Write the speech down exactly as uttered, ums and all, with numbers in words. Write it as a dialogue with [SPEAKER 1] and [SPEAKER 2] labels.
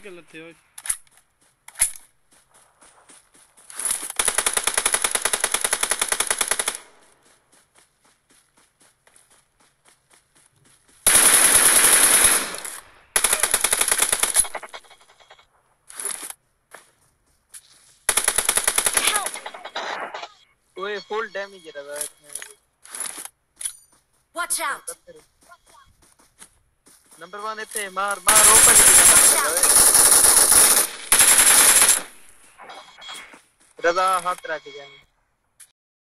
[SPEAKER 1] के लते हो
[SPEAKER 2] ओए फुल डैमेज है रहा है।
[SPEAKER 3] Watch out.
[SPEAKER 2] नंबर वन इतने मार मार ओपन रजा हाथ रख गया।